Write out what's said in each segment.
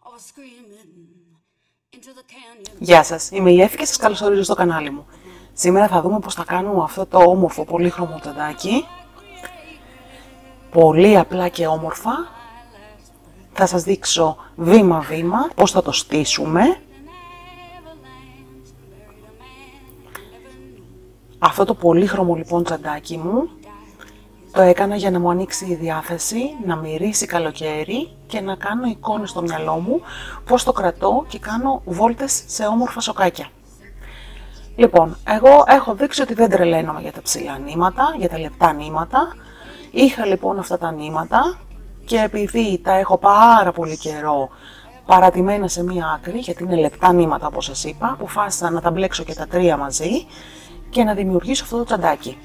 Γεια σας, είμαι η Έφη και σας καλωσορίζω στο κανάλι μου. Σήμερα θα δούμε πώς θα κάνουμε αυτό το όμορφο πολύχρωμο τσαντάκι. Πολύ απλά και όμορφα. Θα σας δείξω βήμα-βήμα πώς θα το στήσουμε. Αυτό το πολύχρωμο λοιπόν τσαντάκι μου το έκανα για να μου ανοίξει η διάθεση, να μυρίσει καλοκαίρι και να κάνω εικόνες στο μυαλό μου πώς το κρατώ και κάνω βόλτες σε όμορφα σοκάκια. Λοιπόν, εγώ έχω δείξει ότι δεν τρελαίνομαι για τα ψηλά νήματα, για τα λεπτά νήματα. Είχα λοιπόν αυτά τα νήματα και επειδή τα έχω πάρα πολύ καιρό παρατημένα σε μία άκρη, γιατί είναι λεπτά νήματα όπως σας είπα, αποφάσισα να τα μπλέξω και τα τρία μαζί και να δημιουργήσω αυτό το τσαντάκι.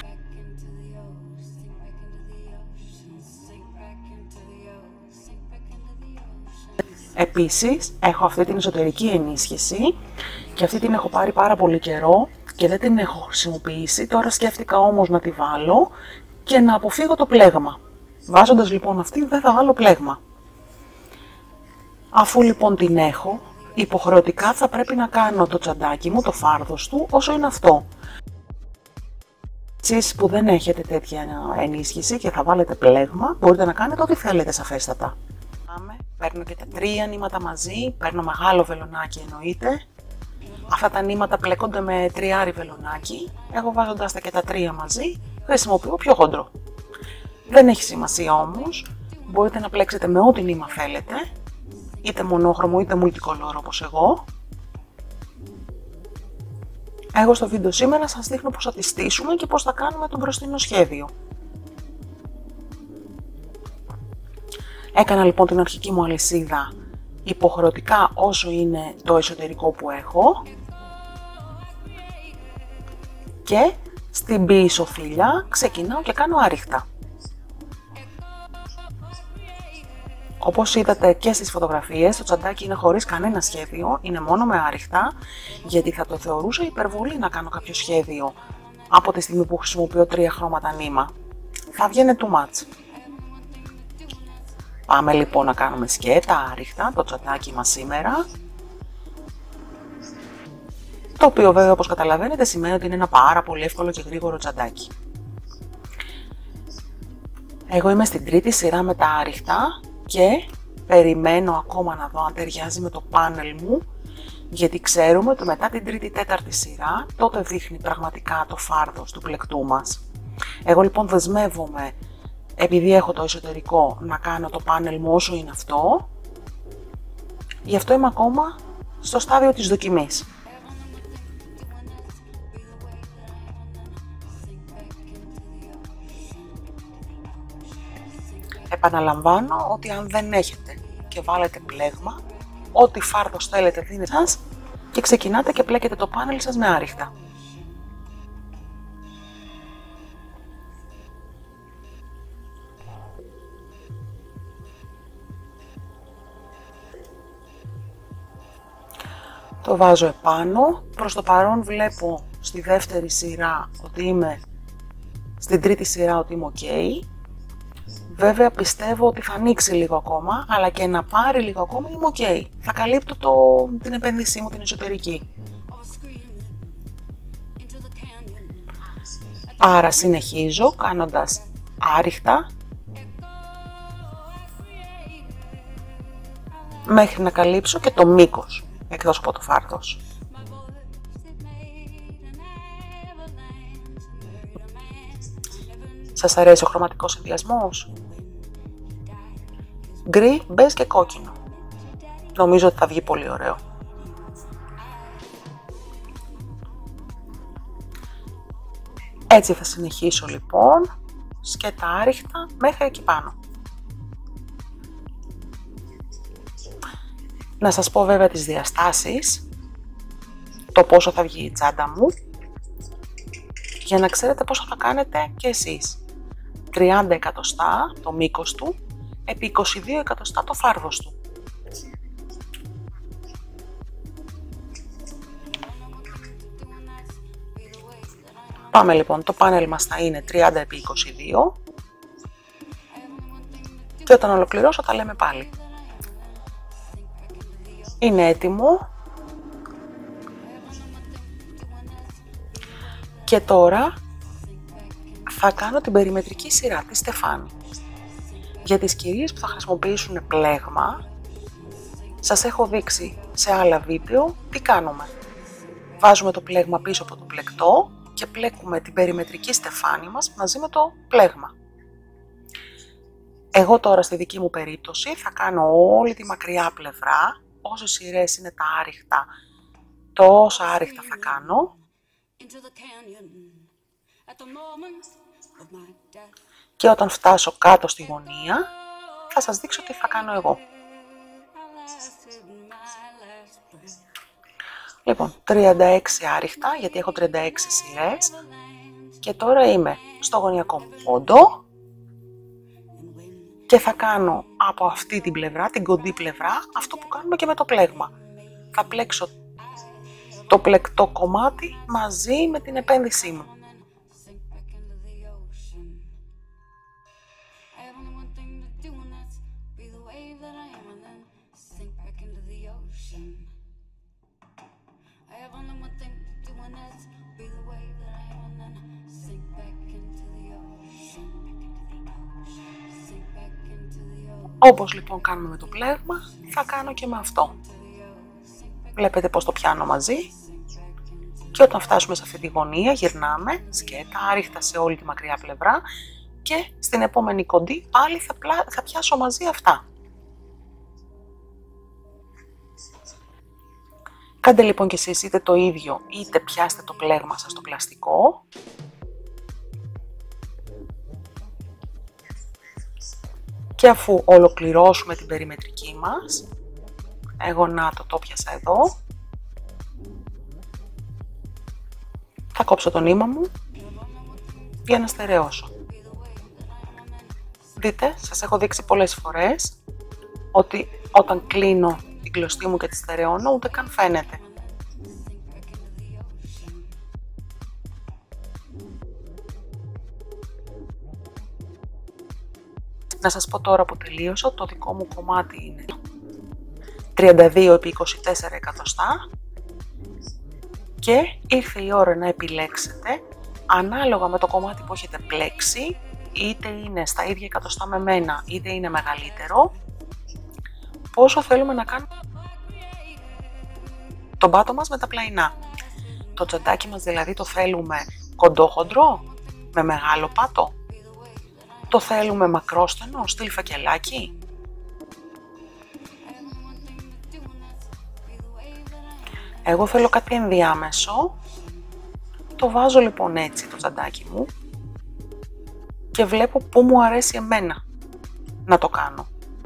Επίσης, έχω αυτή την εσωτερική ενίσχυση και αυτή την έχω πάρει πάρα πολύ καιρό και δεν την έχω χρησιμοποιήσει. Τώρα σκέφτηκα όμως να τη βάλω και να αποφύγω το πλέγμα. Βάζοντας λοιπόν αυτή δεν θα βάλω πλέγμα. Αφού λοιπόν την έχω, υποχρεωτικά θα πρέπει να κάνω το τσαντάκι μου, το φάρδος του, όσο είναι αυτό. Εσείς που δεν έχετε τέτοια ενίσχυση και θα βάλετε πλέγμα, μπορείτε να κάνετε ό,τι θέλετε σαφέστατα. Παίρνω και τα τρία νήματα μαζί, παίρνω μεγάλο βελονάκι εννοείται. Αυτά τα νήματα πλέκονται με τριάρι βελονάκι. Εγώ βάζοντας τα και τα τρία μαζί, χρησιμοποιώ πιο χοντρό. Δεν έχει σημασία όμως, μπορείτε να πλέξετε με ό,τι νήμα θέλετε, είτε μονόχρωμο είτε multicolor όπως εγώ. Εγώ στο βίντεο σήμερα σας δείχνω πώς θα τη στήσουμε και πώς θα κάνουμε το μπροστινό σχέδιο. Έκανα λοιπόν την αρχική μου αλυσίδα υποχρεωτικά όσο είναι το εσωτερικό που έχω και στην πίσω φύλλα ξεκινάω και κάνω άριχτα. Όπως είδατε και στις φωτογραφίες, το τσαντάκι είναι χωρίς κανένα σχέδιο, είναι μόνο με άριχτα, γιατί θα το θεωρούσα υπερβολή να κάνω κάποιο σχέδιο από τη στιγμή που χρησιμοποιώ τρία χρώματα νήμα. Θα βγαίνει too much. Πάμε λοιπόν να κάνουμε σκέτα άριχτα το τσαντάκι μας σήμερα, το οποίο βέβαια όπως καταλαβαίνετε σημαίνει ότι είναι ένα πάρα πολύ εύκολο και γρήγορο τσαντάκι. Εγώ είμαι στην τρίτη σειρά με τα άριχτα και περιμένω ακόμα να δω αν ταιριάζει με το πάνελ μου, γιατί ξέρουμε ότι μετά την τρίτη-τέταρτη σειρά τότε δείχνει πραγματικά το φάρδος του πλεκτού μας. Εγώ λοιπόν δεσμεύομαι, επειδή έχω το εσωτερικό, να κάνω το πάνελ μου όσο είναι αυτό, γι' αυτό είμαι ακόμα στο στάδιο της δοκιμής. Επαναλαμβάνω ότι αν δεν έχετε και βάλετε πλέγμα, ό,τι φάρδος θέλετε δίνετε σας και ξεκινάτε και πλέκετε το πάνελ σας με άριχτα. Το βάζω επάνω, προς το παρόν βλέπω στη δεύτερη σειρά ότι είμαι, στην τρίτη σειρά ότι είμαι ok. Βέβαια πιστεύω ότι θα ανοίξει λίγο ακόμα, αλλά και να πάρει λίγο ακόμα είμαι ok. Θα καλύπτω την επένδυσή μου την εσωτερική. Άρα συνεχίζω κάνοντας άριχτα μέχρι να καλύψω και το μήκος εκτός από το φάρδος. Σας αρέσει ο χρωματικός συνδυασμός? Γκρι, μπέζ και κόκκινο. Νομίζω ότι θα βγει πολύ ωραίο. Έτσι θα συνεχίσω λοιπόν, σκέτα άριχτα μέχρι εκεί πάνω. Να σας πω βέβαια τις διαστάσεις, το πόσο θα βγει η τσάντα μου, για να ξέρετε πόσο θα κάνετε και εσείς. 30 εκατοστά το μήκος του, επί 22 εκατοστά το φάρδος του. Πάμε λοιπόν, το πάνελ μας θα είναι 30 επί 22 και όταν ολοκληρώσω τα λέμε πάλι. Είναι έτοιμο. Και τώρα θα κάνω την περιμετρική σειρά της στεφάνι. Για τις κυρίες που θα χρησιμοποιήσουν πλέγμα, σας έχω δείξει σε άλλα βίντεο τι κάνουμε. Βάζουμε το πλέγμα πίσω από το πλεκτό και πλέκουμε την περιμετρική στεφάνι μας μαζί με το πλέγμα. Εγώ τώρα στη δική μου περίπτωση θα κάνω όλη τη μακριά πλευρά, όσες σειρές είναι τα άριχτα, τόσα άριχτα θα κάνω. Και όταν φτάσω κάτω στη γωνία, θα σας δείξω τι θα κάνω εγώ. Λοιπόν, 36 άριχτα, γιατί έχω 36 σειρές. Και τώρα είμαι στο γωνιακό μου πόντο. Και θα κάνω από αυτή την πλευρά, την κοντή πλευρά, αυτό που κάνουμε και με το πλέγμα. Θα πλέξω το πλεκτό κομμάτι μαζί με την επένδυσή μου. Όπως λοιπόν κάνουμε με το πλέγμα, θα κάνω και με αυτό. Βλέπετε πως το πιάνω μαζί. Και όταν φτάσουμε σε αυτή τη γωνία, γυρνάμε σκέτα, άριχτα σε όλη τη μακριά πλευρά και στην επόμενη κοντή πάλι θα πιάσω μαζί αυτά. Κάντε λοιπόν κι εσείς είτε το ίδιο, είτε πιάστε το πλέγμα σας στο πλαστικό. Και αφού ολοκληρώσουμε την περιμετρική μας, εγώ να το πιάσα εδώ, θα κόψω το νήμα μου για να στερεώσω. Δείτε, σας έχω δείξει πολλές φορές ότι όταν κλείνω την κλωστή μου και τη στερεώνω, ούτε καν φαίνεται. Να σας πω τώρα που τελείωσα, το δικό μου κομμάτι είναι 32 επί 24 εκατοστά και ήρθε η ώρα να επιλέξετε ανάλογα με το κομμάτι που έχετε πλέξει, είτε είναι στα ίδια εκατοστά με μένα είτε είναι μεγαλύτερο, πόσο θέλουμε να κάνουμε τον πάτο μας με τα πλαϊνά. Το τσαντάκι μας δηλαδή το θέλουμε κοντόχοντρο, με μεγάλο πάτο. Το θέλουμε μακρόστενο, στυλ φακελάκι. Εγώ θέλω κάτι ενδιάμεσο. Το βάζω λοιπόν έτσι το τσαντάκι μου και βλέπω πού μου αρέσει εμένα να το κάνω.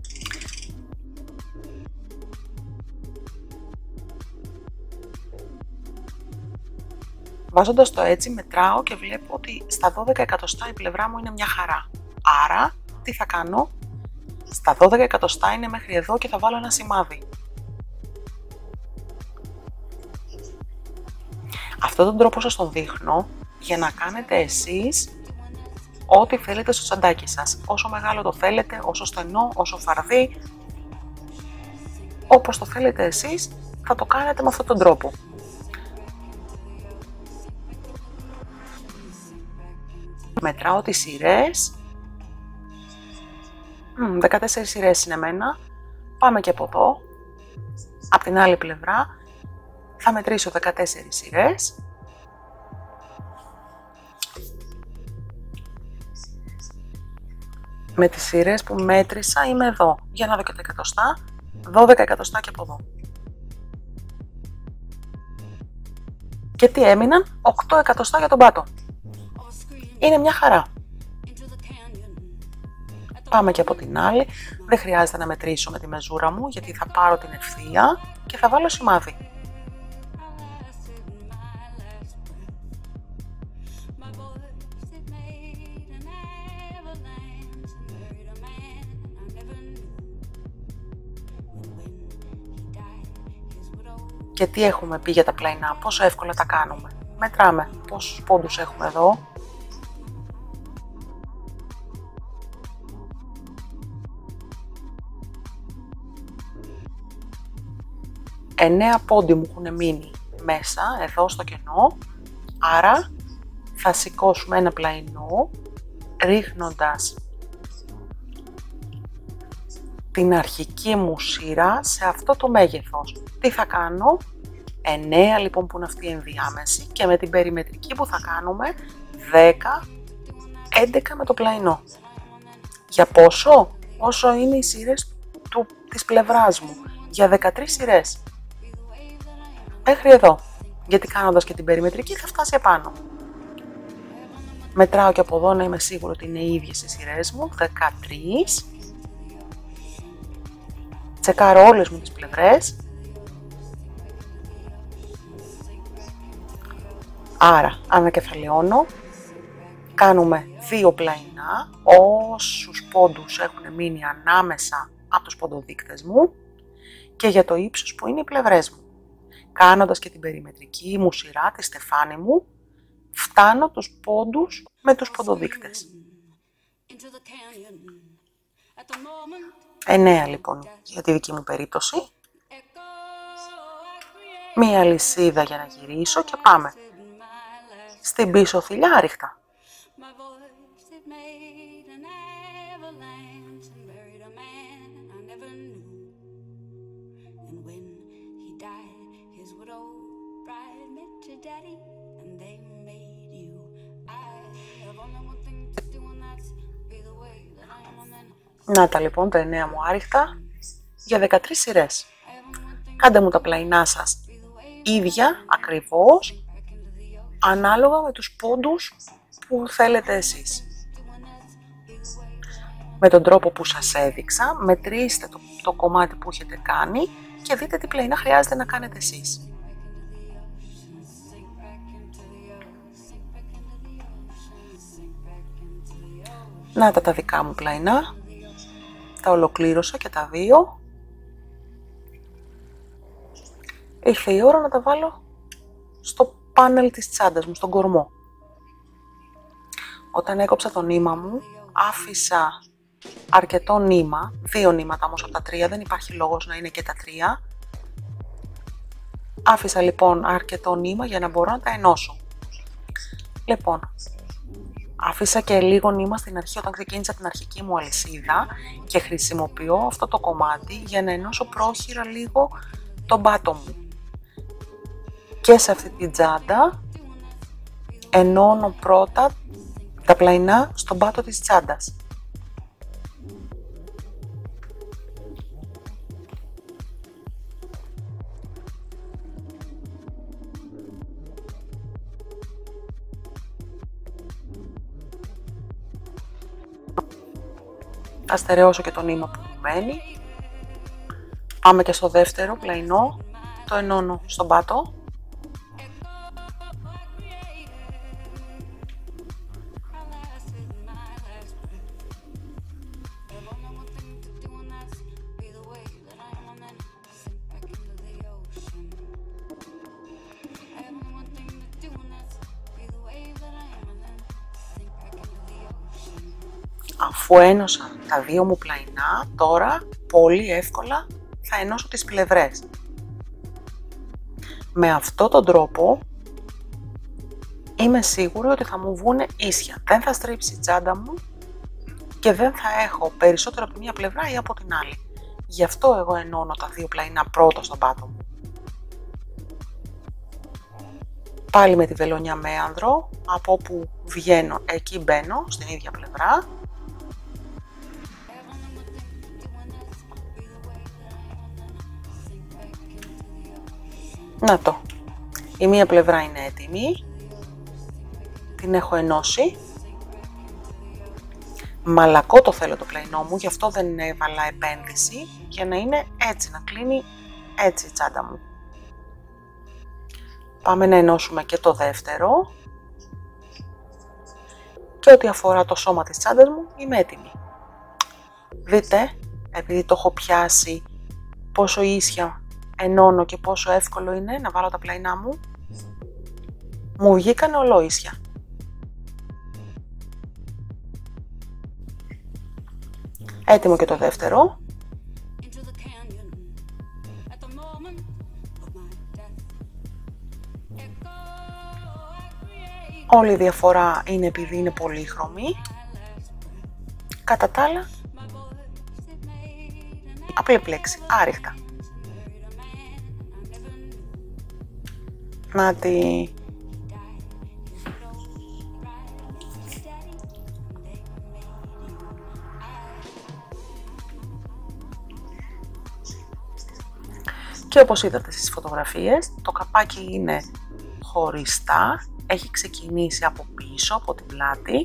Βάζοντας το έτσι μετράω και βλέπω ότι στα 12 εκατοστά η πλευρά μου είναι μια χαρά. Άρα, τι θα κάνω? Στα 12 εκατοστά είναι μέχρι εδώ και θα βάλω ένα σημάδι. Αυτόν τον τρόπο σας τον δείχνω για να κάνετε εσείς ό,τι θέλετε στο τσαντάκι σας. Όσο μεγάλο το θέλετε, όσο στενό, όσο φαρδί, όπως το θέλετε εσείς, θα το κάνετε με αυτόν τον τρόπο. Μετράω τις σειρές. 14 σειρές είναι εμένα. Πάμε και από εδώ. Από την άλλη πλευρά θα μετρήσω 14 σειρές. Με τις σειρές που μέτρησα είμαι εδώ. Για να δω και τα εκατοστά. 12 εκατοστά και από εδώ. Και τι έμειναν? 8 εκατοστά για τον πάτο. Είναι μια χαρά. Πάμε και από την άλλη. Δεν χρειάζεται να μετρήσω με τη μεζούρα μου, γιατί θα πάρω την ευθεία και θα βάλω σημάδι. Και τι έχουμε πει για τα πλαϊνά, πόσο εύκολα τα κάνουμε. Μετράμε πόσους πόντους έχουμε εδώ. 9 πόντι μου έχουν μείνει μέσα, εδώ στο κενό, άρα θα σηκώσουμε ένα πλαϊνό, ρίχνοντας την αρχική μου σειρά σε αυτό το μέγεθος. Τι θα κάνω? 9 λοιπόν που είναι αυτή η ενδιάμεση και με την περιμετρική που θα κάνουμε 10, 11 με το πλαϊνό. Για πόσο? Όσο είναι οι σειρές της πλευράς μου. Για 13 σειρές. Μέχρι εδώ. Γιατί κάνοντας και την περιμετρική θα φτάσει επάνω. Μετράω και από εδώ να είμαι σίγουρο ότι είναι οι ίδιες οι σειρές μου. 13. Τσεκάρω όλες μου τις πλευρές. Άρα, ανακεφαλαιώνω. Κάνουμε 2 πλαϊνά, όσους πόντους έχουν μείνει ανάμεσα από τους ποντοδείκτες μου και για το ύψος που είναι οι πλευρές μου. Κάνοντας και την περιμετρική μου σειρά, τη στεφάνη μου, φτάνω τους πόντους με τους ποντοδείκτες. 9 λοιπόν για τη δική μου περίπτωση. Μία λυσίδα για να γυρίσω και πάμε στην πίσω θηλιά άριχτα. Να τα λοιπόν τα 9 μου άριχτα για 13 σειρές. Κάντε μου τα πλαϊνά σας ίδια ακριβώς, ανάλογα με τους πόντους που θέλετε εσείς. Με τον τρόπο που σας έδειξα, μετρήστε το κομμάτι που έχετε κάνει και δείτε τι πλαϊνά χρειάζεται να κάνετε εσείς. Να τα δικά μου πλαϊνά, τα ολοκλήρωσα και τα 2. Ήρθε η ώρα να τα βάλω στο πάνελ της τσάντας μου, στον κορμό. Όταν έκοψα το νήμα μου, άφησα αρκετό νήμα, 2 νήματα όμως από τα 3, δεν υπάρχει λόγος να είναι και τα 3. Άφησα λοιπόν αρκετό νήμα για να μπορώ να τα ενώσω. Λοιπόν, άφησα και λίγο νήμα στην αρχή όταν ξεκίνησα την αρχική μου αλυσίδα και χρησιμοποιώ αυτό το κομμάτι για να ενώσω πρόχειρα λίγο τον πάτο μου. Και σε αυτή την τσάντα ενώνω πρώτα τα πλαϊνά στον πάτο της τσάντας. Θα στερεώσω και το νήμα που μου μένει. Πάμε και στο δεύτερο πλαϊνό, το ενώνω στον πάτο. Αφού ένωσα τα 2 μου πλαϊνά, τώρα πολύ εύκολα θα ενώσω τις πλευρές. Με αυτόν τον τρόπο είμαι σίγουρη ότι θα μου βγουν ίσια. Δεν θα στρίψει η τσάντα μου και δεν θα έχω περισσότερο από τη μία πλευρά ή από την άλλη. Γι' αυτό εγώ ενώνω τα 2 πλαϊνά πρώτα στον πάτο μου. Πάλι με τη βελονιά μέανδρο, από όπου βγαίνω εκεί μπαίνω στην ίδια πλευρά. Να το, η μία πλευρά είναι έτοιμη, την έχω ενώσει. Μαλακό το θέλω το πλαϊνό μου, γι' αυτό δεν έβαλα επένδυση, για να είναι έτσι, να κλείνει έτσι η τσάντα μου. Πάμε να ενώσουμε και το δεύτερο. Και ό,τι αφορά το σώμα της τσάντας μου, είμαι έτοιμη. Δείτε, επειδή το έχω πιάσει, πόσο ίσια ενώνω και πόσο εύκολο είναι να βάλω τα πλαϊνά μου. Μου βγήκανε ολόίσια. Έτοιμο και το δεύτερο. Όλη η διαφορά είναι επειδή είναι πολύχρωμη. Κατά τα άλλα, απλή πλέξη, άριχτα. Να τη... Και όπως είδατε στις φωτογραφίες, το καπάκι είναι χωριστά, έχει ξεκινήσει από πίσω, από την πλάτη,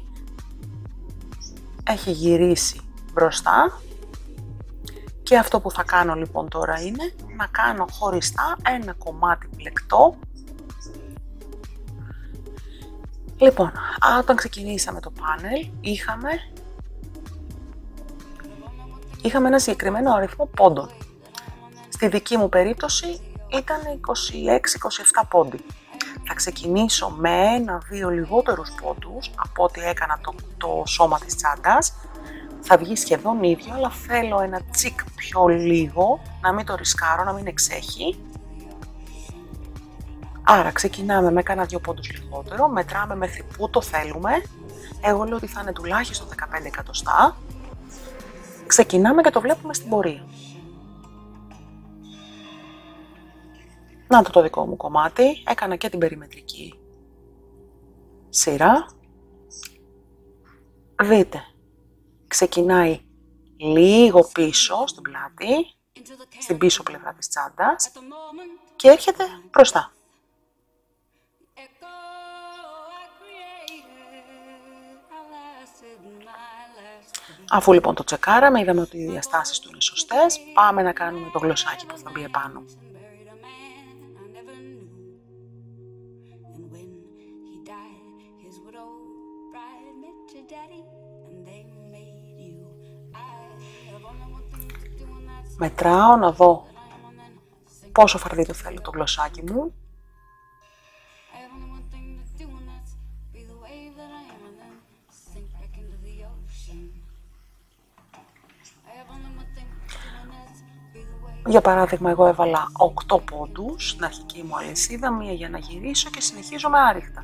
έχει γυρίσει μπροστά και αυτό που θα κάνω λοιπόν τώρα είναι να κάνω χωριστά ένα κομμάτι πλεκτό. Λοιπόν, όταν ξεκινήσαμε το πάνελ είχαμε ένα συγκεκριμένο αριθμό πόντων. Στη δική μου περίπτωση ήταν 26-27 πόντι. Θα ξεκινήσω με 1-2 λιγότερους πόντους από ό,τι έκανα το σώμα της τσάντας. Θα βγει σχεδόν ίδιο, αλλά θέλω ένα τσικ πιο λίγο, να μην το ρισκάρω, να μην εξέχει. Άρα ξεκινάμε με κάνα 2 πόντους λιγότερο, μετράμε μέχρι που το θέλουμε. Εγώ λέω ότι θα είναι τουλάχιστον 15 εκατοστά. Ξεκινάμε και το βλέπουμε στην πορεία. Να το δικό μου κομμάτι, έκανα και την περιμετρική σειρά. Δείτε, ξεκινάει λίγο πίσω στην πλάτη, στην πίσω πλευρά της τσάντας και έρχεται μπροστά. Αφού λοιπόν το τσεκάραμε, είδαμε ότι οι διαστάσεις του είναι σωστές, πάμε να κάνουμε το γλωσσάκι που θα μπει επάνω. Μετράω να δω πόσο φαρδί το θέλω το γλωσσάκι μου. Για παράδειγμα, εγώ έβαλα 8 πόντους στην αρχική μου αλυσίδα, μία για να γυρίσω και συνεχίζω με άριχτα.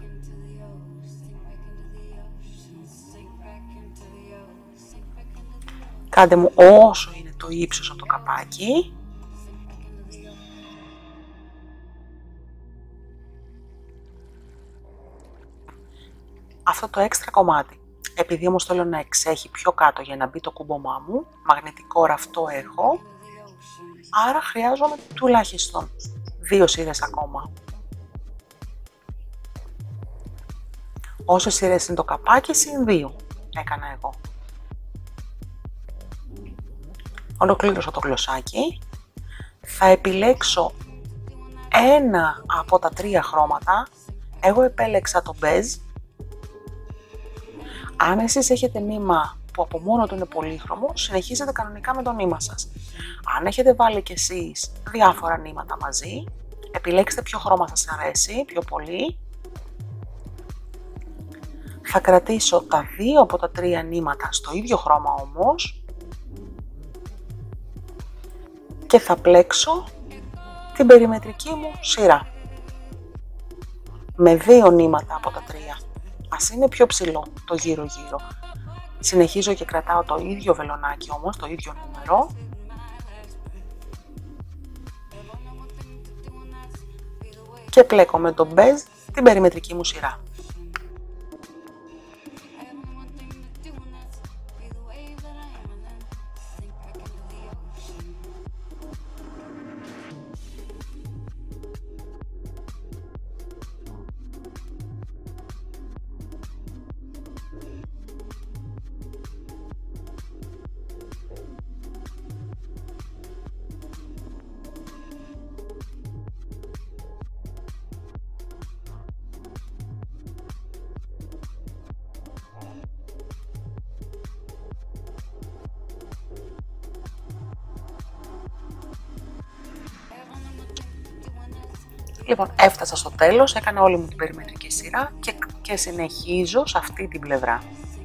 Κάντε μου όσο είναι το ύψος από το καπάκι. Αυτό το έξτρα κομμάτι, επειδή όμως θέλω να εξέχει πιο κάτω για να μπει το κούμπομά μου, μαγνητικό ραφτό έχω, άρα χρειάζομαι τουλάχιστον 2 σειρές ακόμα. Όσες σειρές είναι το καπάκι, συν 2 έκανα εγώ. Ολοκλήρωσα το γλωσσάκι. Θα επιλέξω ένα από τα 3 χρώματα. Εγώ επέλεξα το μπέζ. Αν εσείς έχετε νήμα που από μόνο του είναι πολύχρωμο, συνεχίζετε κανονικά με το νήμα σας. Αν έχετε βάλει κι εσείς διάφορα νήματα μαζί, επιλέξτε ποιο χρώμα σας αρέσει πιο πολύ. Θα κρατήσω τα 2 από τα 3 νήματα στο ίδιο χρώμα όμως και θα πλέξω την περιμετρική μου σειρά με 2 νήματα από τα 3. Ας είναι πιο ψηλό το γύρω-γύρω. Συνεχίζω και κρατάω το ίδιο βελονάκι όμως, το ίδιο νούμερο. Και πλέκω με το μπέζ την περιμετρική μου σειρά. Λοιπόν, έφτασα στο τέλος, έκανα όλη μου την περιμετρική σειρά και συνεχίζω σε αυτή την πλευρά.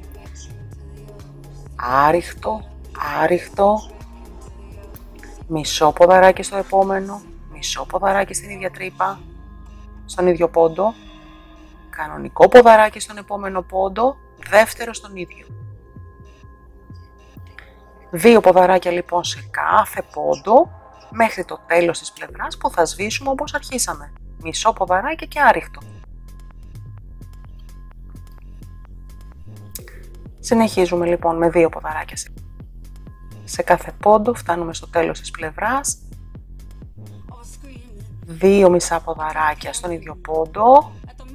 Άριχτο, άριχτο, μισό ποδαράκι στο επόμενο, μισό ποδαράκι στην ίδια τρύπα, στον ίδιο πόντο, Κανονικό ποδαράκι στον επόμενο πόντο, δεύτερο στον ίδιο. 2 ποδαράκια λοιπόν σε κάθε πόντο, μέχρι το τέλος της πλευράς που θα σβήσουμε όπως αρχίσαμε. Μισό ποδαράκι και άριχτο. Συνεχίζουμε λοιπόν με 2 ποδαράκια σε κάθε πόντο, φτάνουμε στο τέλος της πλευράς. 2 μισά ποδαράκια στον ίδιο πόντο.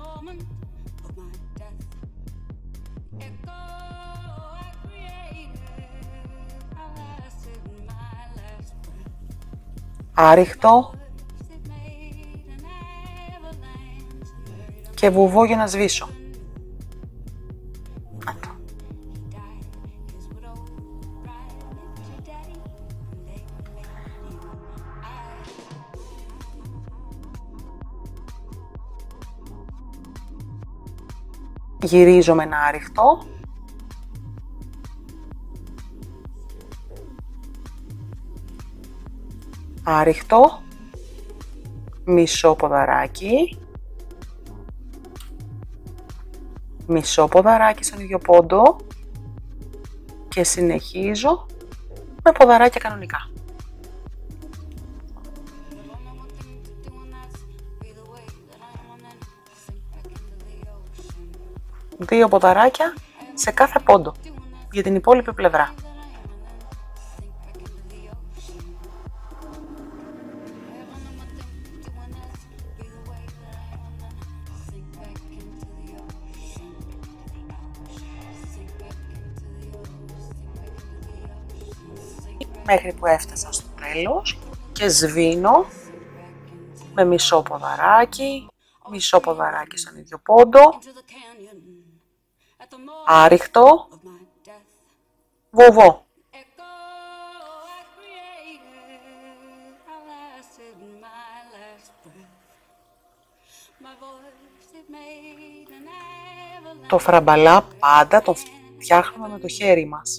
Άριχτο. Και βουβό για να σβήσω. Γυρίζω με ένα άριχτο. Άριχτο. Μισό ποδαράκι. Μισό ποδαράκι στον ίδιο πόντο. Και συνεχίζω με ποδαράκια κανονικά. Δύο ποδαράκια σε κάθε πόντο για την υπόλοιπη πλευρά. Μέχρι που έφτασα στο τέλος και σβήνω με μισό ποδαράκι, μισό ποδαράκι στον ίδιο πόντο, άριχτο, βοβό. Το φραμπαλά πάντα τον φτιάχνουμε με το χέρι μας.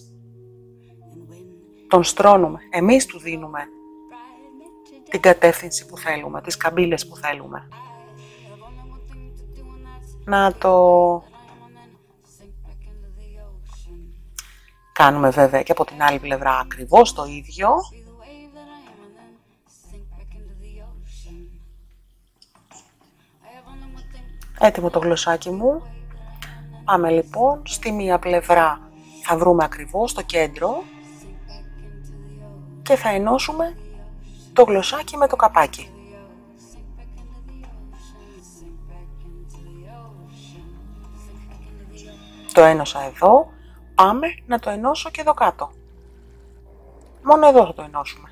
Τον στρώνουμε, εμείς του δίνουμε την κατεύθυνση που θέλουμε, τις καμπύλες που θέλουμε. Να το κάνουμε βέβαια και από την άλλη πλευρά ακριβώς το ίδιο. Έτοιμο το γλωσσάκι μου. Πάμε λοιπόν, στη μία πλευρά θα βρούμε ακριβώς το κέντρο και θα ενώσουμε το γλωσσάκι με το καπάκι. Το ένωσα εδώ, πάμε να το ενώσω και εδώ κάτω. Μόνο εδώ θα το ενώσουμε.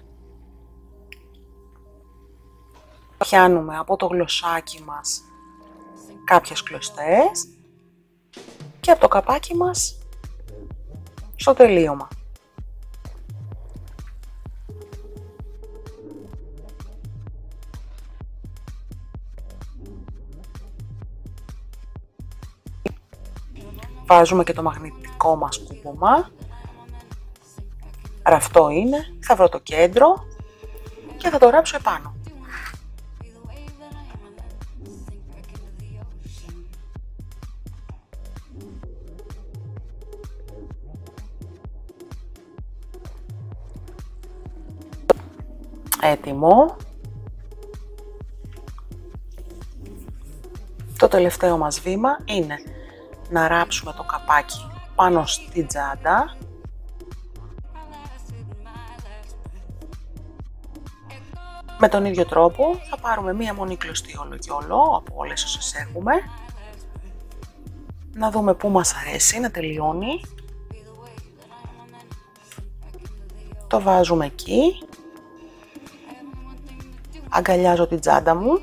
Πιάνουμε από το γλωσσάκι μας κάποιες κλωστές και από το καπάκι μας στο τελείωμα. Βάζουμε και το μαγνητικό μας κούμπομα. Αυτό είναι, θα βρω το κέντρο και θα το ράψω επάνω. Έτοιμο. Το τελευταίο μας βήμα είναι να ράψουμε το καπάκι πάνω στη τσάντα. Με τον ίδιο τρόπο θα πάρουμε μία μόνη κλωστή όλο και όλο από όλες όσες έχουμε. Να δούμε πού μας αρέσει να τελειώνει. Το βάζουμε εκεί. Αγκαλιάζω την τσάντα μου.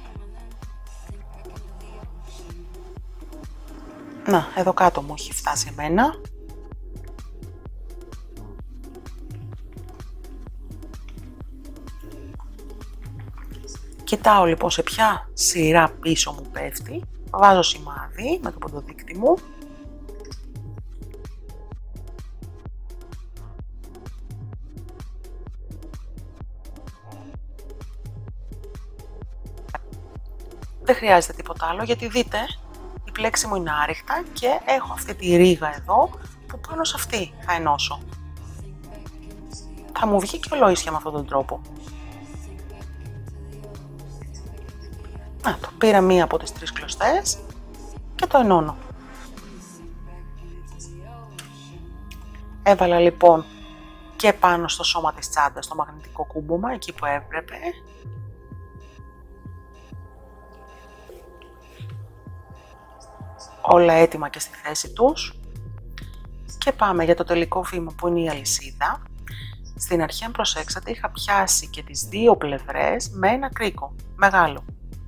Να, εδώ κάτω μου έχει φτάσει εμένα. Κοιτάω λοιπόν σε ποια σειρά πίσω μου πέφτει. Βάζω σημάδι με το ποντοδείκτη μου. Δεν χρειάζεται τίποτα άλλο γιατί δείτε, η πλέξη μου είναι άριχτα και έχω αυτή τη ρίγα εδώ που πάνω σε αυτή θα ενώσω. Θα μου βγει και ολόισια με αυτόν τον τρόπο. Το πήρα μία από τις 3 κλωστές και το ενώνω. Έβαλα λοιπόν και πάνω στο σώμα της τσάντας το μαγνητικό κούμπομα, εκεί που έπρεπε. Όλα έτοιμα και στη θέση τους. Και πάμε για το τελικό βήμα που είναι η αλυσίδα. Στην αρχή, αν προσέξατε, είχα πιάσει και τις 2 πλευρές με ένα κρίκο μεγάλο.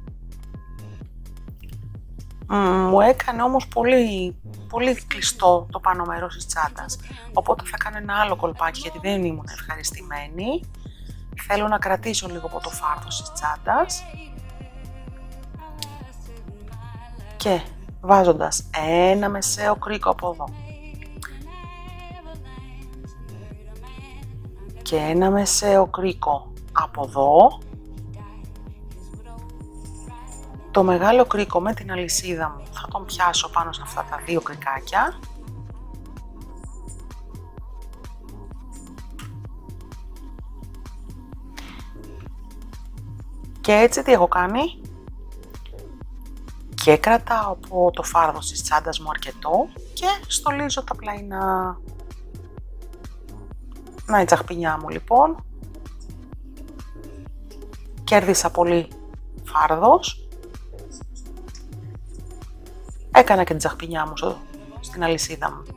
Μου έκανε όμως πολύ κλειστό το πάνω μέρος της τσάντας. Οπότε θα κάνω ένα άλλο κολπάκι γιατί δεν ήμουν ευχαριστημένη. Θέλω να κρατήσω λίγο από το φάρδος της τσάντας. Και βάζοντας ένα μεσαίο κρίκο από εδώ και ένα μεσαίο κρίκο από εδώ, το μεγάλο κρίκο με την αλυσίδα μου θα τον πιάσω πάνω σε αυτά τα 2 κρικάκια και έτσι τι έχω κάνει, και κρατάω από το φάρδος της τσάντας μου αρκετό και στολίζω τα πλαϊνά. Να η τσαχπινιά μου λοιπόν, κέρδισα πολύ φάρδος, έκανα και την τσαχπινιά μου στην αλυσίδα μου.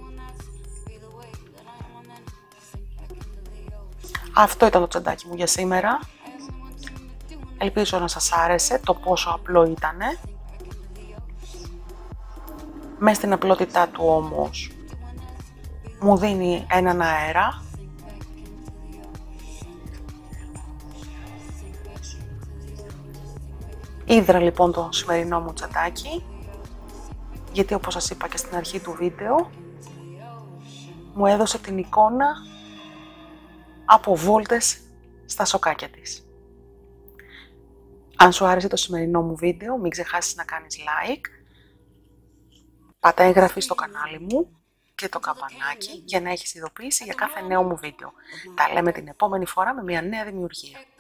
Αυτό ήταν το τσαντάκι μου για σήμερα. Ελπίζω να σας άρεσε το πόσο απλό ήτανε. Μες στην απλότητά του όμως μου δίνει έναν αέρα. Ίδρα λοιπόν το σημερινό μου τσαντάκι, γιατί όπως σας είπα και στην αρχή του βίντεο, μου έδωσε την εικόνα από βόλτες στα σοκάκια της. Αν σου άρεσε το σημερινό μου βίντεο, μην ξεχάσεις να κάνεις like, πάτα εγγραφή στο κανάλι μου και το καμπανάκι για να έχεις ειδοποίηση για κάθε νέο μου βίντεο. Τα λέμε την επόμενη φορά με μια νέα δημιουργία.